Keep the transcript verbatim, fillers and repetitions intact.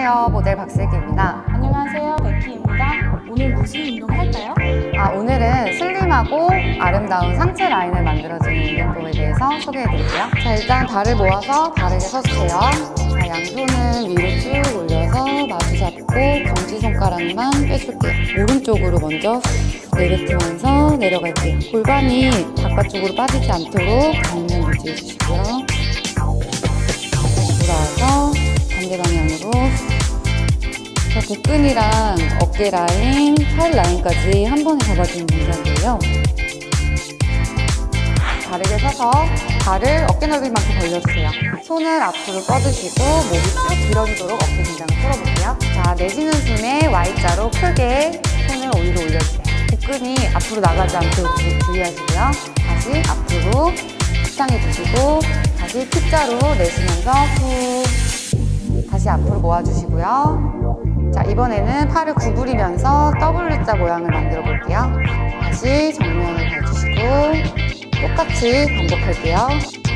안녕하세요, 모델 박슬기입니다. 안녕하세요, 베키입니다. 오늘 무슨 운동 할까요? 아, 오늘은 슬림하고 아름다운 상체 라인을 만들어주는 운동법에 대해서 소개해드릴게요. 자, 일단 발을 모아서 바르게 서주세요. 자, 양손은 위로 쭉 올려서 마주 잡고 검지손가락만 빼줄게요. 오른쪽으로 먼저 내뱉으면서 내려갈게요. 골반이 바깥쪽으로 빠지지 않도록 정면 유지해주시고요. 돌아와서 반대 방향으로. 자, 복근이랑 어깨 라인, 팔 라인까지 한 번에 잡아주는 동작이에요. 바르게 서서 발을 어깨 넓이만큼 벌려주세요. 손을 앞으로 뻗으시고 목이 쭉 길어지도록 어깨 긴장을 풀어볼게요. 자, 내쉬는 숨에 Y자로 크게 손을 위로 올려주세요. 복근이 앞으로 나가지 않도록 주의하시고요. 다시 앞으로 확장해 주시고 다시 T자로 내쉬면서 후 다시 앞으로 모아주시고요. 자, 이번에는 팔을 구부리면서 더블유자 모양을 만들어 볼게요. 다시 정면을 봐주시고 똑같이 반복할게요.